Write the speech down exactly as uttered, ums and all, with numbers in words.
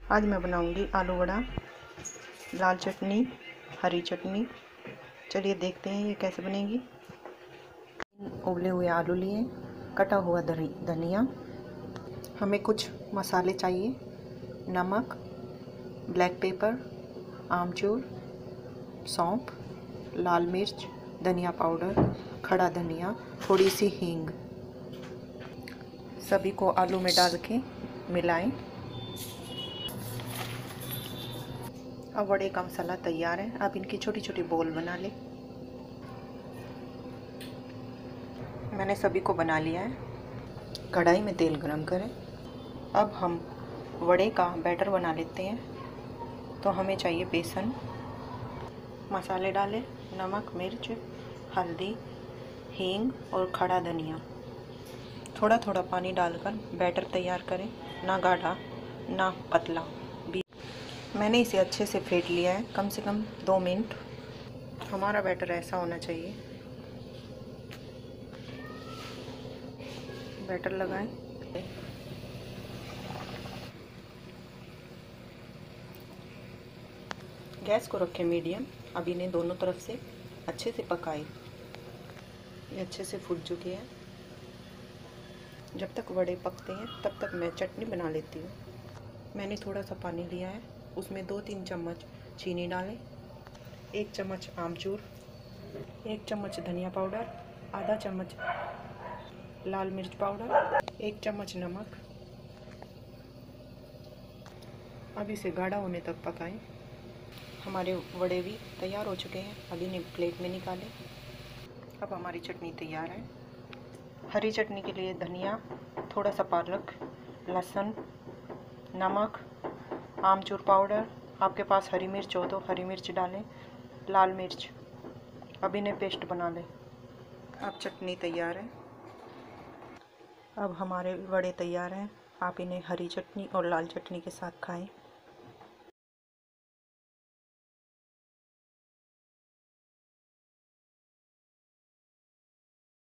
आज मैं बनाऊंगी आलू वड़ा, लाल चटनी, हरी चटनी। चलिए देखते हैं ये कैसे बनेगी। उबले हुए आलू लिए, कटा हुआ धनिया, हमें कुछ मसाले चाहिए, नमक, ब्लैक पेपर, आमचूर, सौंफ, लाल मिर्च, धनिया पाउडर, खड़ा धनिया, थोड़ी सी हींग। सभी को आलू में डाल के मिलाएं। अब वड़े का मसाला तैयार है। अब इनकी छोटी छोटी बॉल बना लें। मैंने सभी को बना लिया है। कढ़ाई में तेल गरम करें। अब हम वड़े का बैटर बना लेते हैं। तो हमें चाहिए बेसन, मसाले डालें, नमक, मिर्च, हल्दी, हींग और खड़ा धनिया। थोड़ा थोड़ा पानी डालकर बैटर तैयार करें, ना गाढ़ा ना पतला। मैंने इसे अच्छे से फेंट लिया है, कम से कम दो मिनट। हमारा बैटर ऐसा होना चाहिए। बैटर लगाएं। गैस को रखें मीडियम। अब इन्हें दोनों तरफ से अच्छे से पकाएं। ये अच्छे से फूट चुके हैं। जब तक वड़े पकते हैं तब तक मैं चटनी बना लेती हूँ। मैंने थोड़ा सा पानी लिया है, उसमें दो तीन चम्मच चीनी डालें, एक चम्मच आमचूर, एक चम्मच धनिया पाउडर, आधा चम्मच लाल मिर्च पाउडर, एक चम्मच नमक। अब इसे गाढ़ा होने तक पकाएं। हमारे वड़े भी तैयार हो चुके हैं। अब इन्हें प्लेट में निकालें। अब हमारी चटनी तैयार है। हरी चटनी के लिए धनिया, थोड़ा सा पालक, लहसुन, नमक, आमचूर पाउडर, आपके पास हरी मिर्च हो तो हरी मिर्च डालें, लाल मिर्च। अब इन्हें पेस्ट बना लें। अब चटनी तैयार है। अब हमारे वड़े तैयार हैं। आप इन्हें हरी चटनी और लाल चटनी के साथ खाएं।